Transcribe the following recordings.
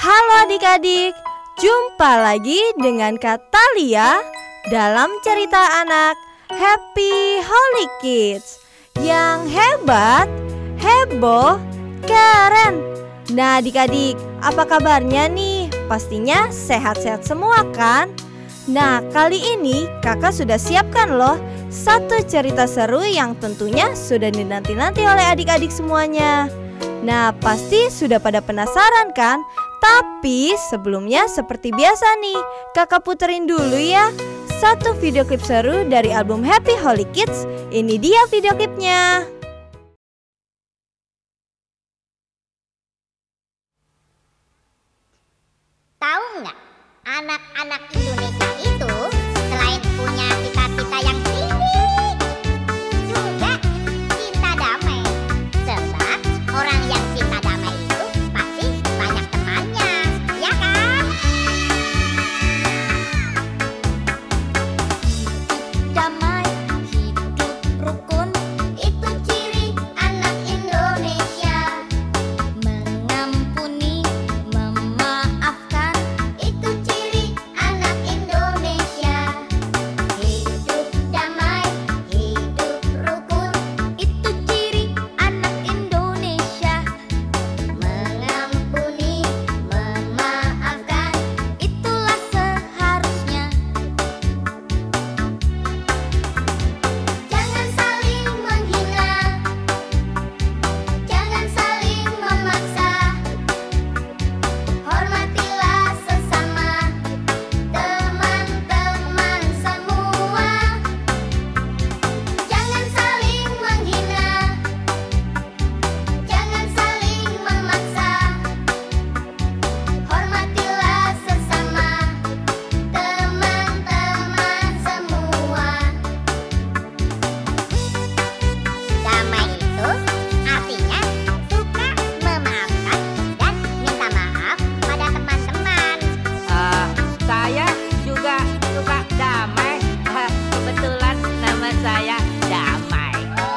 Halo adik-adik, jumpa lagi dengan Kak Thalia dalam cerita anak Happy Holy Kids. Yang hebat, heboh, keren. Nah adik-adik, apa kabarnya nih? Pastinya sehat-sehat semua kan? Nah kali ini kakak sudah siapkan loh satu cerita seru yang tentunya sudah dinanti-nanti oleh adik-adik semuanya. Nah pasti sudah pada penasaran kan? Tapi sebelumnya seperti biasa nih, kakak puterin dulu ya satu video klip seru dari album Happy Holy Kids. Ini dia video klipnya. Tahu nggak, anak-anak Indonesia itu selain punya cita-cita yang tinggi, juga cinta damai. Sebab orang yang cinta damai itu pasti banyak temannya, ya kan? Damai, hidup rukun, itu ciri anak Indonesia. Mengampuni, memaafkan, itu ciri anak Indonesia. Hidup damai, hidup rukun, itu ciri anak Indonesia. Mengampuni, memaafkan, itulah seharusnya. Jangan saling menghina, jangan saling memaksa. Hormatilah sesama, teman-teman semua. Jangan saling menghina, jangan saling memaksa. Hormatilah sesama, teman-teman semua. Damai itu artinya suka memaafkan dan minta maaf pada teman-teman. Saya juga suka damai. Kebetulan nama saya Damai.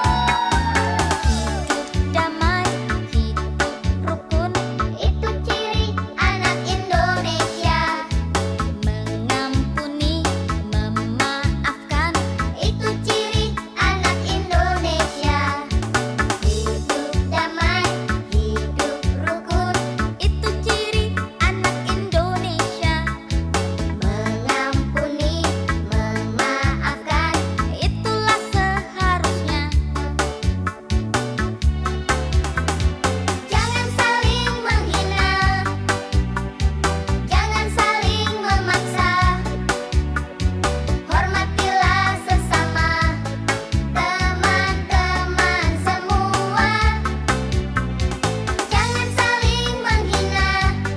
Hidup damai, hidup rukun, itu ciri anak Indonesia. Mengampuni, memaafkan, itu ciri anak Indonesia. Hidup damai, hidup rukun, itu ciri anak Indonesia. Mengampuni, memaafkan, itulah seharusnya. Jangan saling menghina, jangan saling memaksa. Hormatilah sesama, teman-teman semua. Jangan saling menghina,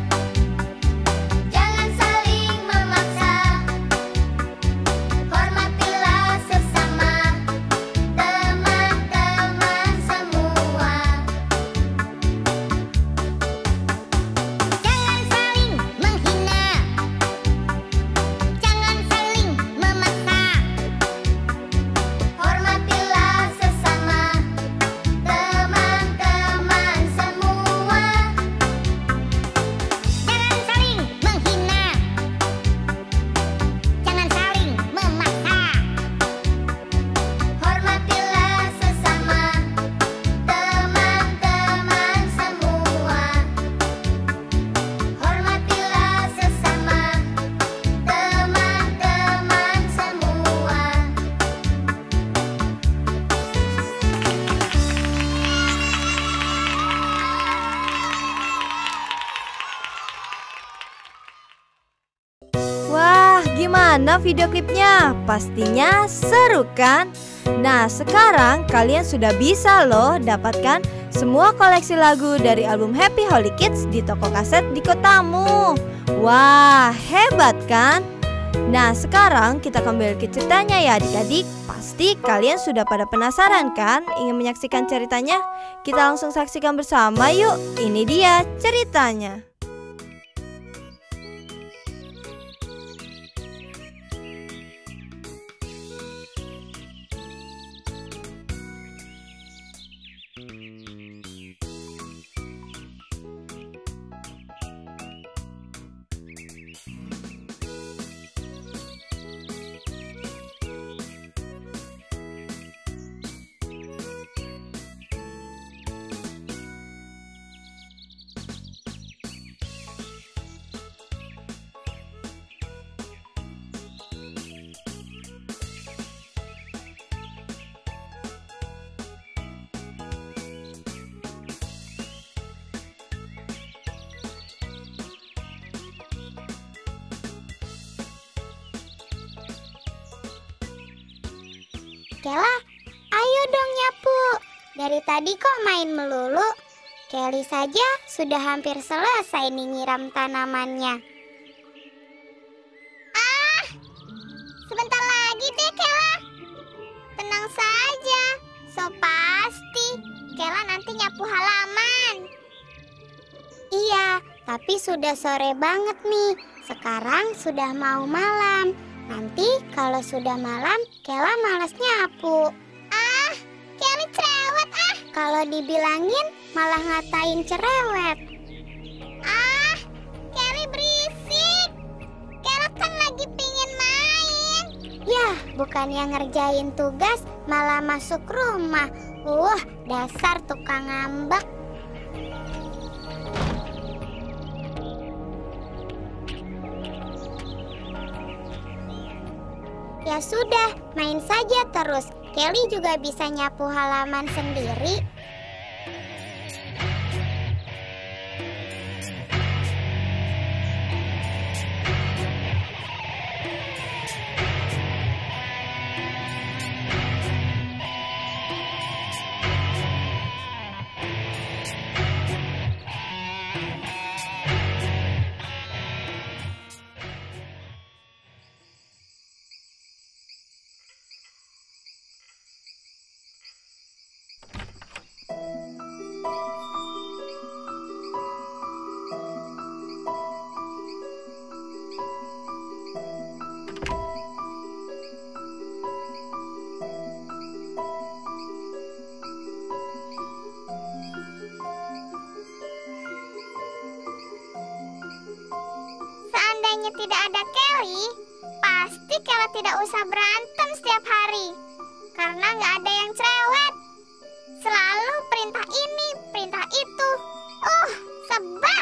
jangan saling memaksa. Hormatilah sesama, teman-teman semua. Jangan saling menghina, jangan saling memaksa. Hormatilah sesama, teman-teman semua. Jangan saling menghina, jangan saling memaksa. Hormatilah sesama, teman-teman semua. Hormatilah sesama, teman-teman semua. Wah, gimana video klipnya? Pastinya seru kan? Nah, sekarang kalian sudah bisa loh dapatkan semua koleksi lagu dari album Happy Holy Kids di toko kaset di kotamu. Wah, hebat kan? Nah, sekarang kita kembali ke ceritanya ya adik-adik. Pasti kalian sudah pada penasaran kan ingin menyaksikan ceritanya? Kita langsung saksikan bersama yuk. Ini dia ceritanya. Kela, ayo dong nyapu. Dari tadi kok main melulu? Kelly saja sudah hampir selesai nih nyiram tanamannya. Sebentar lagi deh Kela. Tenang saja, so pasti Kela nanti nyapu halaman. Iya, tapi sudah sore banget nih. Sekarang sudah mau malam. Nanti kalau sudah malam, Kela malas nyapu. Kelly cerewet Kalau dibilangin malah ngatain cerewet. Kelly berisik. Kela kan lagi pingin main. Yah, bukannya ngerjain tugas malah masuk rumah. Dasar tukang ngambek. Ya sudah, main saja terus. Kelly juga bisa nyapu halaman sendiri. Seandainya tidak ada Kelly, pasti Kela tidak usah berantem setiap hari. Karena nggak ada yang cerewet. Selalu perintah ini, perintah itu. Sebel.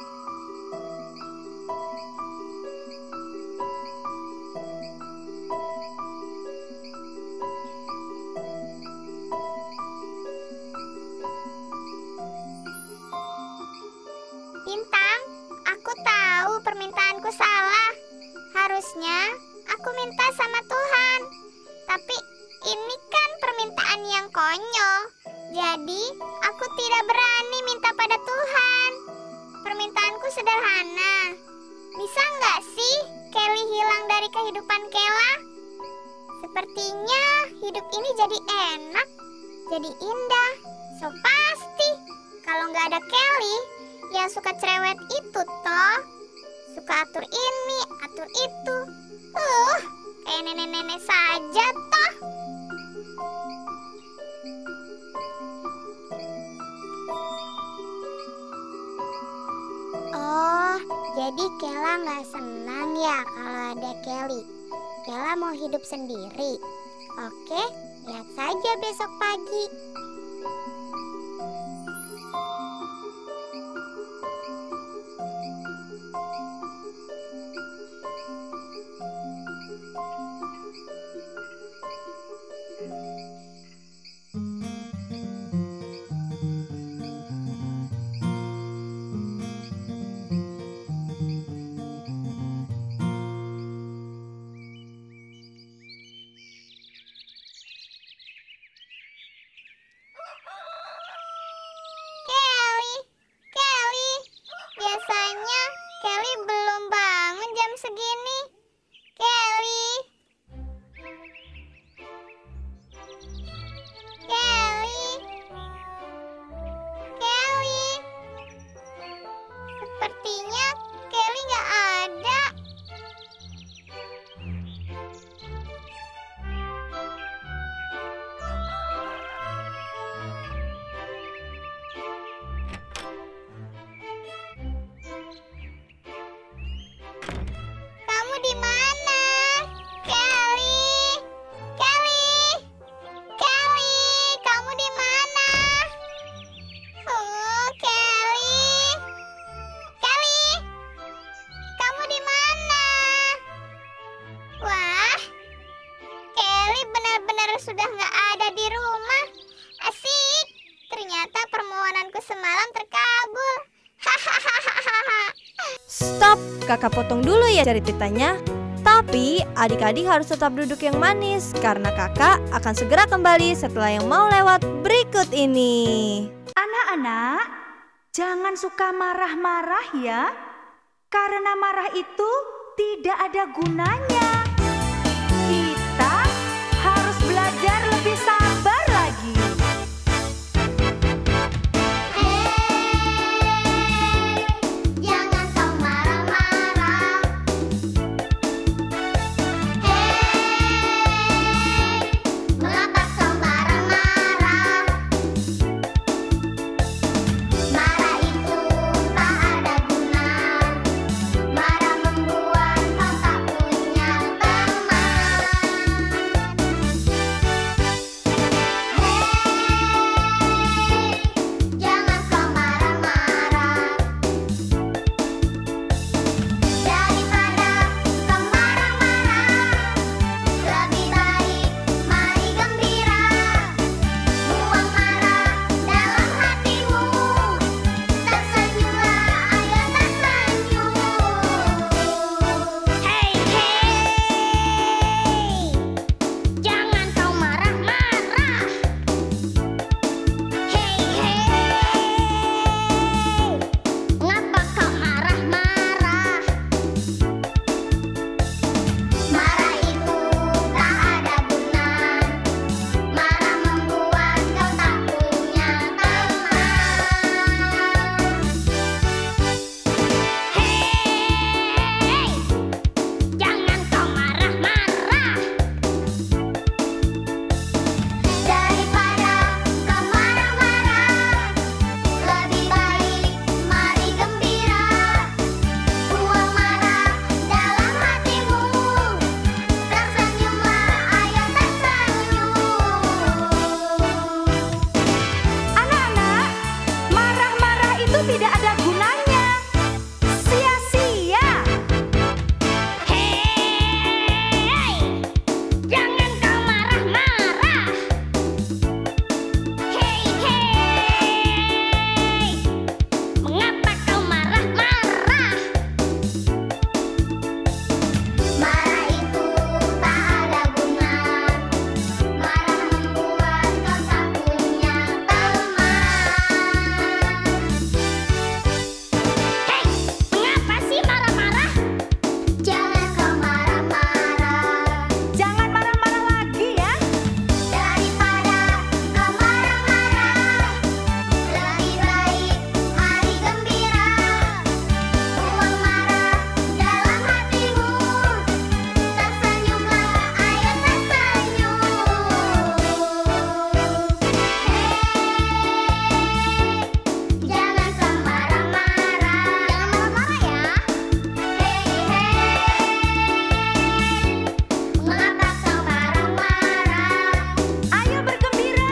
Bintang, aku tahu permintaanku salah. Harusnya aku minta sama Tuhan. Tapi ini kan permintaan yang konyol. Jadi aku tidak berani minta pada Tuhan. Permintaanku sederhana. Bisa nggak sih Kelly hilang dari kehidupan Kela? Sepertinya hidup ini jadi enak, jadi indah. So pasti kalau nggak ada Kelly yang suka cerewet itu toh, suka atur ini, atur itu. Kayak nenek-nenek saja toh. Jadi Kela nggak senang ya kalau ada Kelly. Kela mau hidup sendiri. Oke, lihat saja besok pagi. Biasanya Kelly belum bangun jam segini. Kelly. Sepertinya Kelly nggak ada. Kamu di mana? Kelly, kamu di mana? Kelly, kamu di mana? Wah, Kelly benar-benar sudah nggak ada di rumah. Asik, ternyata permohonanku semalam terkabul. Hahaha. Stop, kakak potong dulu ya ceritanya. Tapi adik-adik harus tetap duduk yang manis karena kakak akan segera kembali setelah yang mau lewat berikut ini. Anak-anak, jangan suka marah-marah ya. Karena marah itu tidak ada gunanya. Kita harus belajar lebih sabar lagi. Jangan kau marah-marah. Mengapa kau marah-marah? Marah itu tak ada guna. Marah membuat kau tak punya teman. Jangan kau marah-marah. Daripada kau marah-marah, lebih baik mari gembira. Buang marah dalam hatimu. Tersenyumlah, ayo tersenyum. Jangan kau marah-marah. Mengapa kau marah-marah? Marah itu tak ada guna. Marah membuat kau tak punya teman. Jangan kau marah-marah. Daripada kau marah-marah, lebih baik mari gembira. Buang marah dalam hatimu. Tersenyumlah, ayo tersenyum. Anak-anak, marah-marah itu tidak ada gunanya. Sia-sia. Jangan kau marah-marah. Mengapa kau marah-marah? Marah itu tak ada guna. Marah membuat kau tak punya teman. Mengapa sih marah-marah? Jangan kau marah-marah. Jangan marah-marah lagi ya. Daripada kau marah-marah, lebih baik hari gembira. Buang marah dalam hatimu. Tersenyumlah, ayo tersenyum. Jangan kau marah-marah. Jangan marah-marah ya. Mengapa kau marah-marah? Ayo bergembira.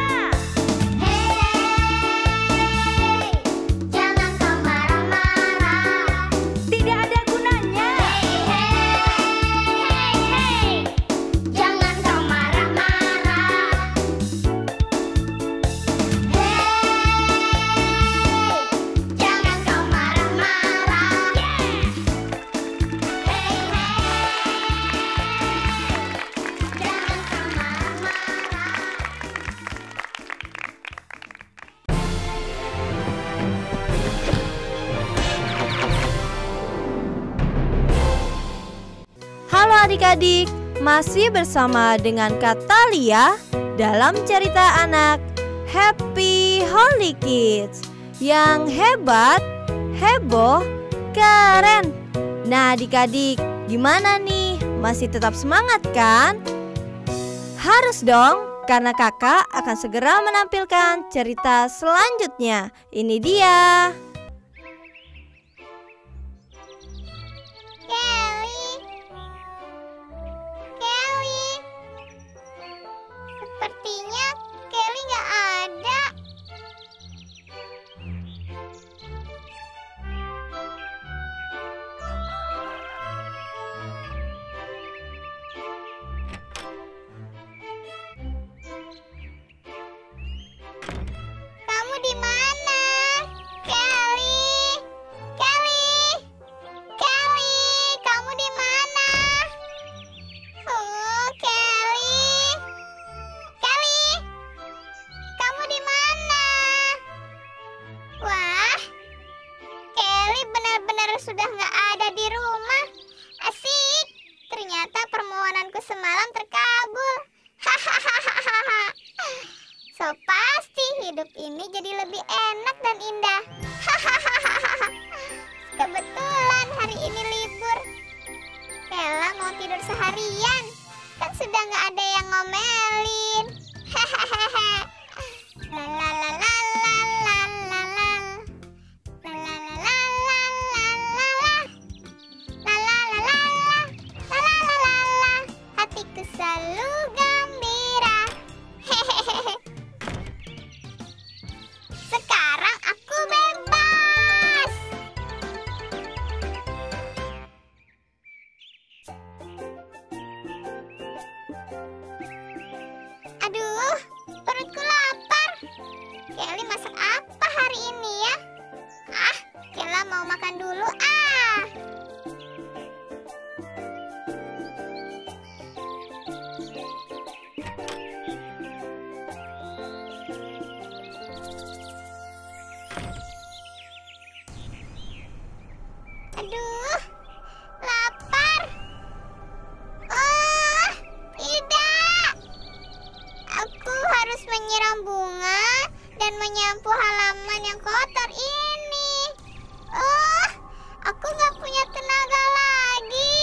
Jangan kau marah-marah. Tidak ada gunanya. Jangan kau marah-marah. Jangan kau marah-marah. Jangan kau marah-marah. Halo adik-adik, masih bersama dengan Kak Talia dalam cerita anak Happy Holy Kids. Yang hebat, heboh, keren. Nah adik-adik, gimana nih? Masih tetap semangat kan? Harus dong, karena kakak akan segera menampilkan cerita selanjutnya. Ini dia. Kelly, sepertinya Kelly nggak ada. Kamu di mana, Kelly? Kelly masak apa hari ini ya? Ah, Kela mau makan dulu ah. Aduh, lapar. Oh, tidak. Aku harus menyiram bunga dan menyapu halaman yang kotor ini. Oh, aku nggak punya tenaga lagi.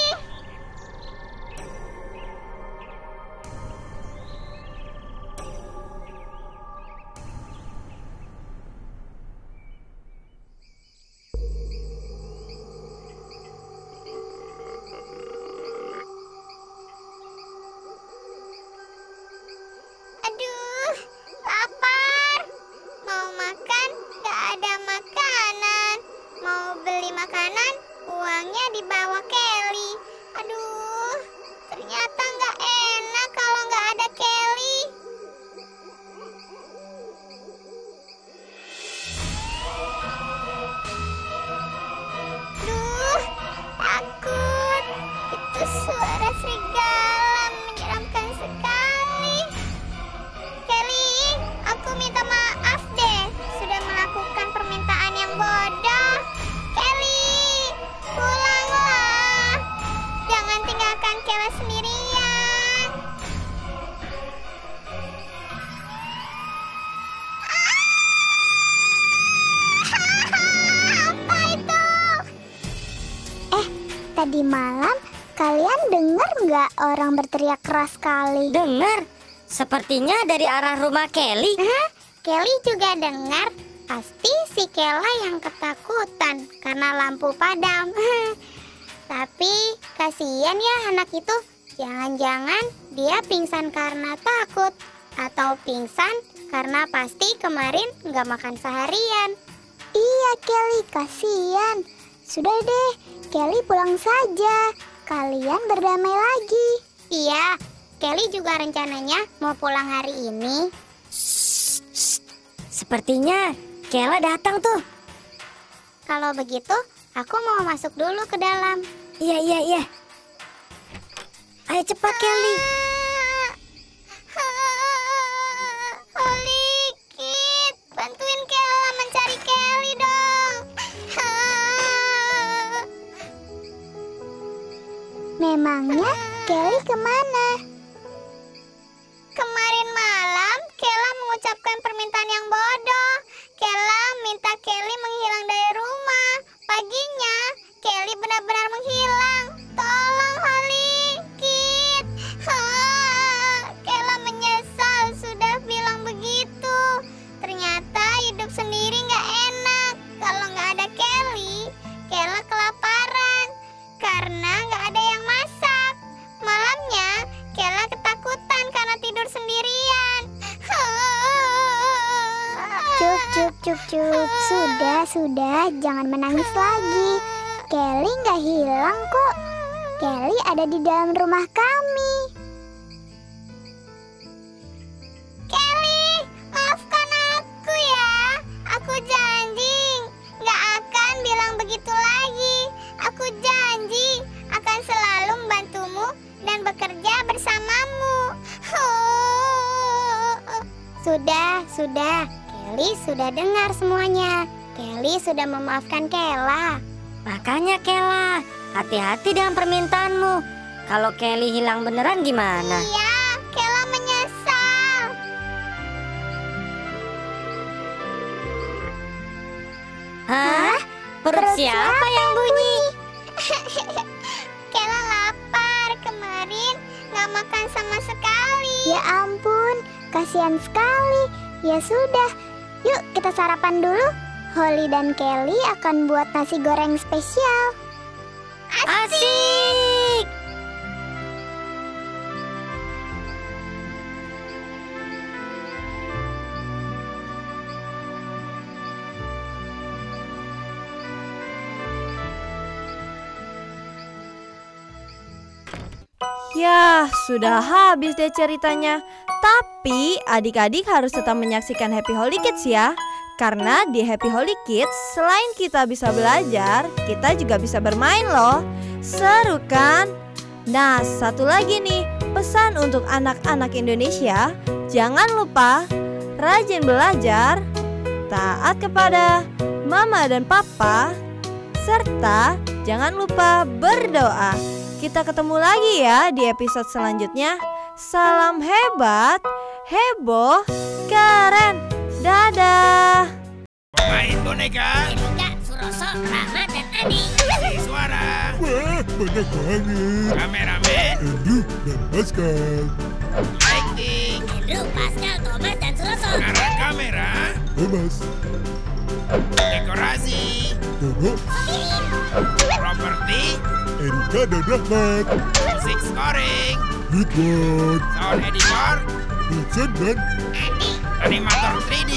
Aduh, lapar. Mau makan, gak ada makanan. Mau beli makanan, uangnya dibawa Kelly. Aduh, ternyata gak enak kalau gak ada Kelly. Duh, takut. Itu suara serigala menyeramkan sekali. Kelly, aku minta maaf deh sudah melakukan permintaan yang bodoh. Kelly, pulanglah. Jangan tinggalkan Kela sendirian. Apa itu? Tadi malam kalian dengar nggak orang berteriak keras sekali? Dengar, sepertinya dari arah rumah Kelly. Kelly juga dengar. Pasti si Kela yang ketakutan karena lampu padam. Tapi kasihan ya anak itu. Jangan-jangan dia pingsan karena takut. Atau pingsan karena pasti kemarin nggak makan seharian. Iya Kelly, kasihan. Sudah deh, Kelly pulang saja. Kalian berdamai lagi. Iya, Kelly juga rencananya mau pulang hari ini. Sepertinya Kela datang tuh. Kalau begitu, aku mau masuk dulu ke dalam. Iya. Ayo cepat Kelly. Holy Kid, bantuin Kela mencari Kelly dong. Memangnya Kelly kemana? Kemarin malam Kela mengucapkan permintaan yang bodoh. Kela minta Kelly menghilang dari rumah. Paginya Kelly benar-benar menghilang. Tolong Holy Kid. Kela menyesal sudah bilang begitu. Ternyata hidup sendiri nggak enak. Kalau nggak ada Kelly, Kela kelaparan karena nggak ada yang masak. Malamnya Kela ketakutan karena tidur sendirian. Cuk. Sudah, jangan menangis lagi. Kelly nggak hilang kok. Kelly ada di dalam rumah kami. Kelly, maafkan aku ya. Aku janji nggak akan bilang begitu lagi. Aku janji akan selalu membantumu dan bekerja bersamamu. Sudah. Kelly sudah dengar semuanya. Kelly sudah memaafkan Kela. Makanya Kela, hati-hati dengan permintaanmu. Kalau Kelly hilang beneran gimana? Iya, Kela menyesal. Hah? Perut siapa yang bunyi? Kela lapar, kemarin nggak makan sama sekali. Ya ampun, kasihan sekali. Ya sudah, yuk kita sarapan dulu. Holly dan Kelly akan buat nasi goreng spesial. Asik! Yah, sudah habis deh ceritanya. Tapi adik-adik harus tetap menyaksikan Happy Holy Kids ya. Karena di Happy Holy Kids, selain kita bisa belajar, kita juga bisa bermain loh. Seru kan? Nah, satu lagi nih, pesan untuk anak-anak Indonesia, jangan lupa rajin belajar, taat kepada mama dan papa, serta jangan lupa berdoa. Kita ketemu lagi ya di episode selanjutnya. Salam hebat, heboh, keren. Dadah. Pemain boneka Erika, Suroso, Rama, dan Ani. si suara, Wah, banyak banget. kameramen, Andrew dan Pascal. lighting, Andrew, Pascal, Thomas, dan Suroso. arah kamera, Thomas, dekorasi, Dono, properti, Erika dan Rahmat. musik scoring, Ridwan, sound editor, Vincent dan animator 3D,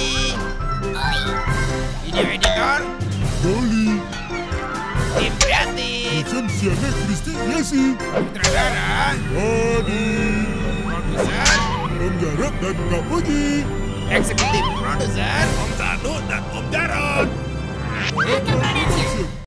video editor, Dolly. tim kreatif, Vincent Siana Kristi Yesi. sutradara, Adi, produser, Om Jarot dan Kak Puji. eksekutif produser, Om Tanu dan Om Jarot. Welcome, production.